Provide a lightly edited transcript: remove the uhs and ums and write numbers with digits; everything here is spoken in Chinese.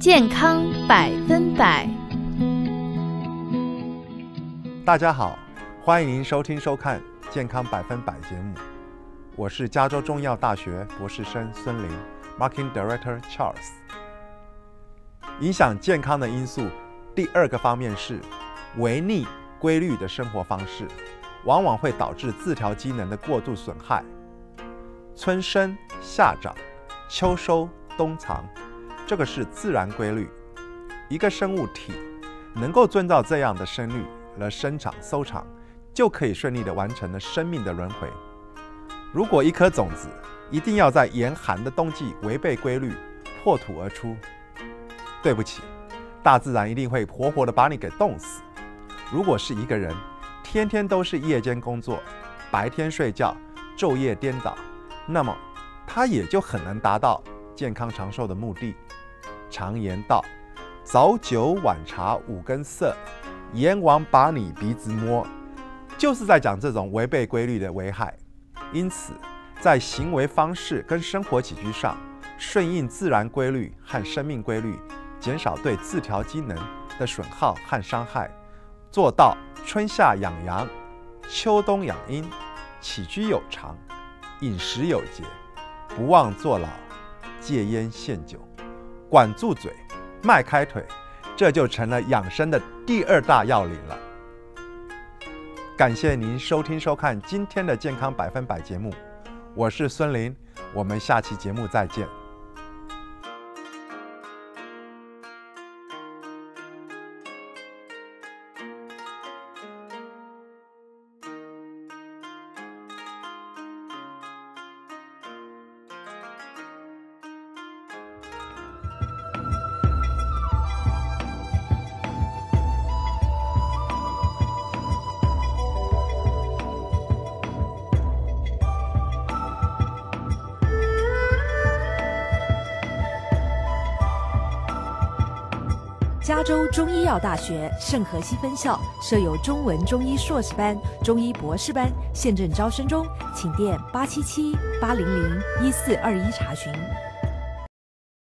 健康100%。 大家好，欢迎您收听收看健康100%节目，我是加州中医药大学博士生孙林 Marketing Director Charles。 影响健康的因素第二个方面是违逆规律的生活方式，往往会导致自调机能的过度损害。春生夏长，秋收冬藏，这个是自然规律。一个生物体能够遵照这样的生律而生长收藏，就可以顺利地完成了生命的轮回。如果一颗种子一定要在严寒的冬季违背规律破土而出，对不起，大自然一定会活活地把你给冻死。如果是一个人天天都是夜间工作，白天睡觉，昼夜颠倒，那么他也就很难达到健康长寿的目的。常言道，早酒晚茶5根色，阎王把你鼻子摸，就是在讲这种违背规律的危害。因此在行为方式跟生活起居上，顺应自然规律和生命规律，减少对自调机能的损耗和伤害，做到春夏养阳，秋冬养阴，起居有常，饮食有节，不忘坐牢，戒烟限酒，管住嘴，迈开腿，这就成了养生的第2大要领了。感谢您收听收看今天的健康100%节目，我是孙林，我们下期节目再见。 加州中医药大学圣荷西分校设有中文中医硕士班、中医博士班，现正招生中，请电877-800-1421查询。